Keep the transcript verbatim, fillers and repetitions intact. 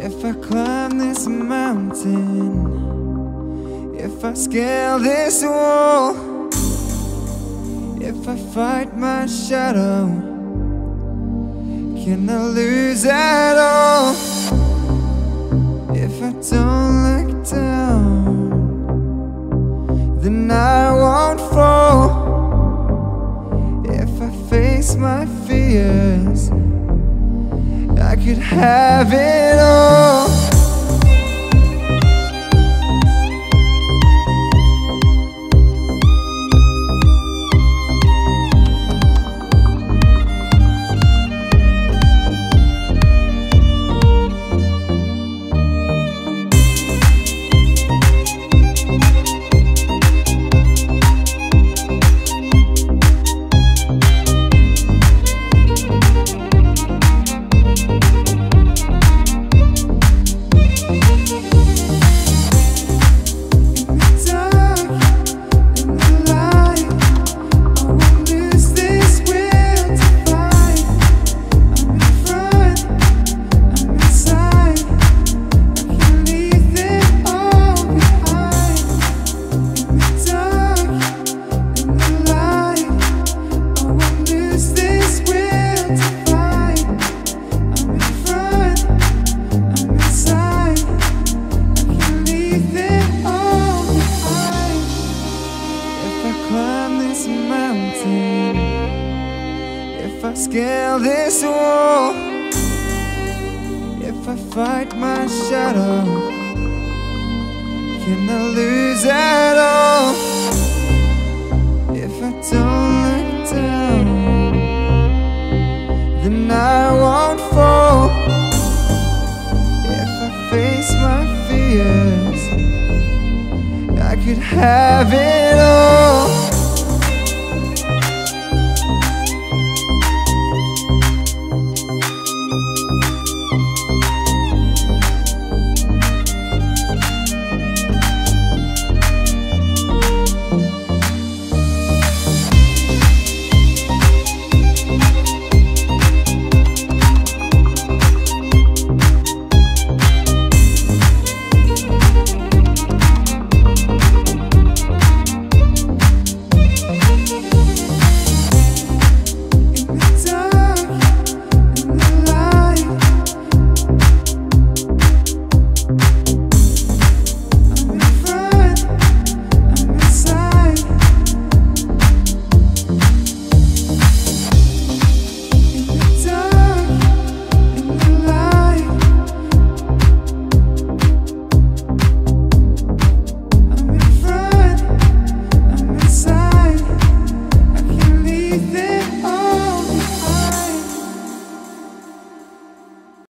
If I climb this mountain, if I scale this wall, if I fight my shadow, can I lose at all? If I don't look down, then I won't fall. If I face my fears, I could have it all. If I scale this wall, if I fight my shadow, can I lose at all? If I don't look down, then I won't fall. If I face my fears, I could have it all. There